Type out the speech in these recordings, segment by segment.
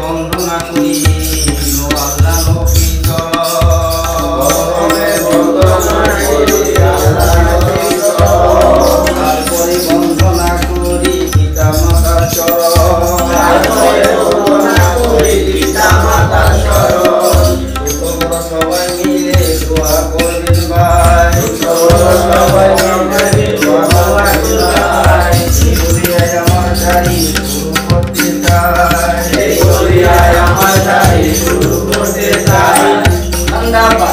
বন্দনা করি ও আল্লাহ নবী তারপরে বন্দনা করি পিতা মাতার সবাই মিলে দোয়া করবেন ভাই সবাই মিলে দোয়া আমার দাড়ি শুরু করতে চাই আমার দাড়ি শুরু করতে চাই ধন্যবাদ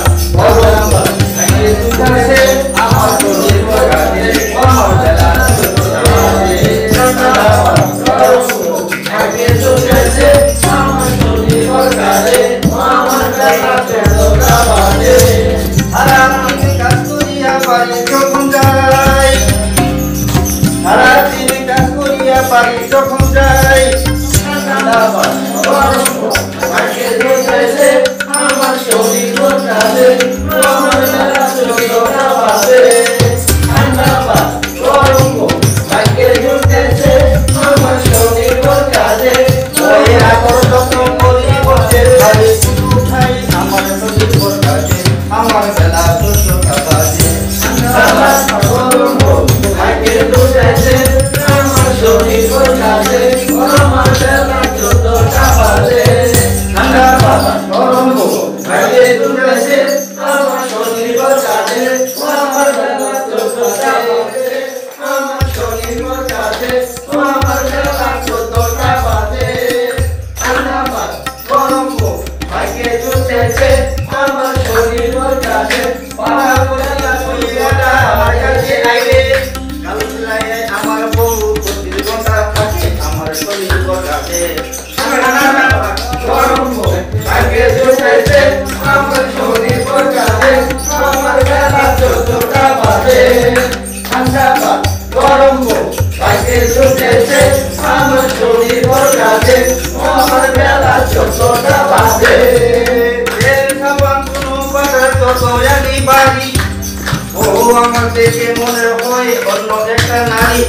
আমার শরীর বগাতে আমার জেলা আগে চলেছে আমার শরীর বগাতে আমার জেলা চলে সারা দিন কাজ করিয়া বাড়ি যখন যাই সারা দিন কাজ করিয়া বাড়ি যখন যাই আগে চলেছে আমার শরীর বগাতে আমার জেলা চলে আমার দেখে মনে হয় অন্য একটা নারী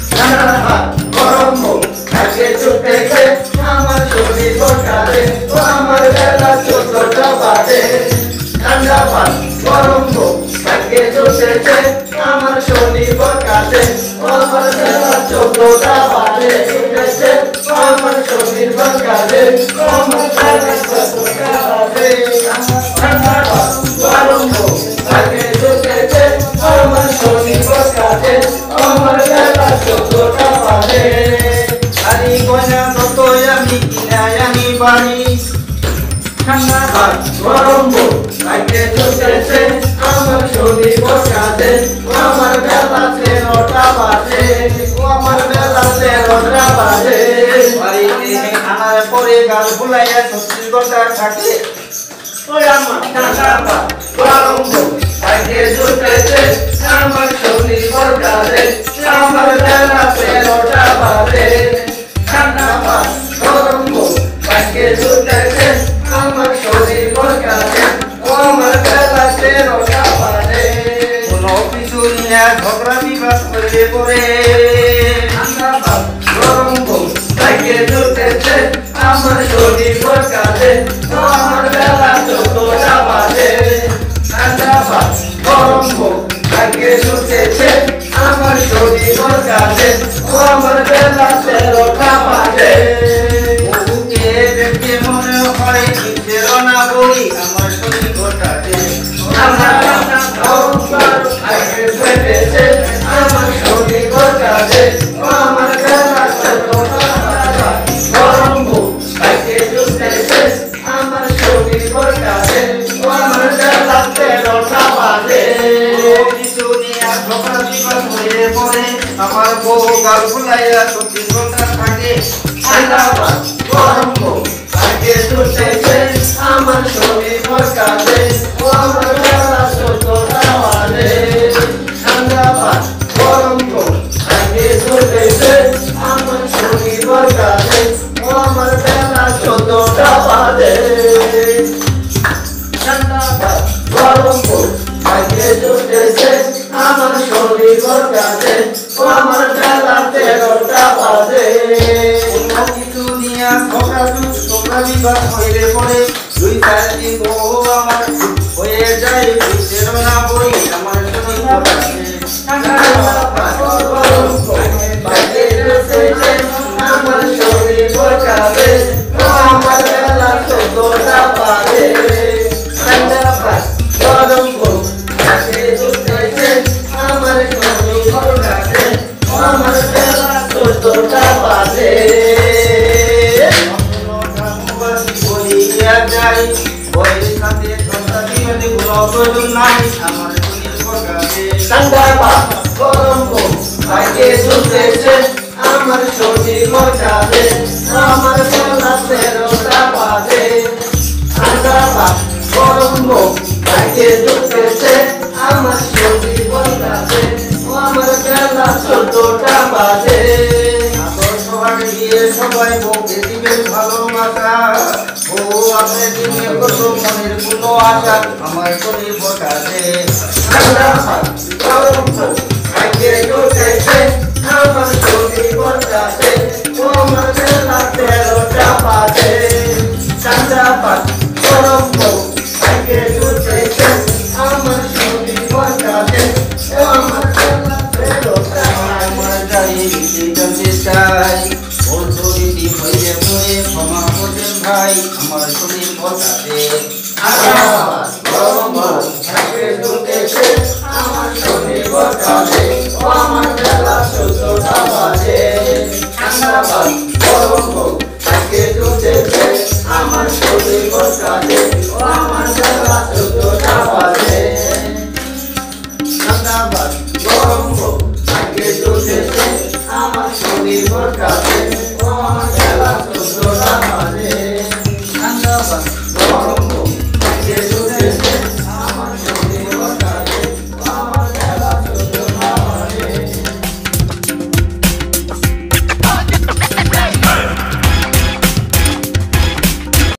গরম আগে চুটেছে আমার শরীর বসাতে আমার বেলা 14টা বাজে ঠান্ডা পান গরম আগে চুটেছে আমার শরীর বসাতে আমার বেলা 14টা বাজে চুটেছে আমার শরীর বসাতে আমার বেলা 14টা বাজে ঠান্ডা পান গরম আগে চুটেছে আমার শরীর বসাতে আমার বেলা 14টা বাজে আরে গয়না কত আমি কিনাই আমি বাড়ি ঠান্ডা ভাত গরম আগে চলতেছে আমার শরীর বসাতে আমার বেলা 13টা বাজে আমার বেলা 13টা বাজে বাড়িতে আনার পরে গাল ফুলাইয়া 36 ঘন্টা থাকে ওই আমার ঠান্ডা ভাত গরম আগে চলতেছে আমার শরীর বসাতে আমার বেলা 13টা বাজে ঠান্ডা ভাত গরম আগে চলতেছে আমার শরীর বসাতে আমার বেলা 13টা বাজে কোনো কিছু নিয়ে ঝগড়া বিবাদ করে পরে ঠান্ডা ভাত গরম আগে চলতেছে আমার শরীর বসাতে আমার বেলা 14টা বাজে ঠান্ডা ভাত গরম আগে চলতেছে আমার শরীর বসাতে আমার বেলা 13টা বাজে বুকে দেখে মনে হয় কিসের না বই আমার শরীর বসাতে আমার আগে চলতেছে আমার শরীর বসাতে আমার বেলা 14টা গরম আগে চলতেছে আমার শরীর বসাতে আমার বেলা 13টা বাজে কিছু নিয়ে ঝগড়া বিবাদ হয়ে পড়ে আমার বউ গাল ফুলাইয়া 36 ঘন্টা থাকে ঠান্ডা ভাত গরম আগে চলতেছে আমার শরীর বসাতে আমার বেলা 14টা বাজে ঠান্ডা ভাত গরম আগে চলতেছে আমার শরীর বসাতে আমার বেলা 14টা বাজে ঠান্ডা ভাত গরম আগে চলতেছে আমার শরীর বসাতে আমার বেলা 13টা তোমরা বিবাদ হইলে পরে 2-4 দিন বউ আমার হয়ে যায় বুঝের না বই আমার শরীর পড়াছে আমার শরীর পড়াবে আমার বেলা তোরা পাবে গরম হোক কাছে দুধেছে আমার শরীর পড়াবে আমার বেলা তোরা পাবে যাই ওই সাথে কথা দিতে গুলো নাই আমার শরীর পড়াবে ঠান্ডা বা গরম হোক কাছে দুধেছে আমার শরীর পড়াবে আমার বেলা তোরা পাবে ঠান্ডা বা গরম হোক কাছে দুধেছে আমার শরীর পড়াবে আমার বেলা তোরা পাবে সবাই বউকে দিবেন ভালোবাসা ও আপনার দিনের কত মনের কোনো আশা আমার শরীর পড়াছে আমার শরীর পড়াছে আমার বেলা তেরোটা বাজে চান্দ্রাপাত গরম হোক আগে উঠেছে আমার শরীর পড়াছে আমার বেলা তেরোটা আমার যাই জানতে চাই ক্ষমা করবেন ভাই আমার শরীর পড়াছে গরম হোক আমার শরীর পড়াছে আমার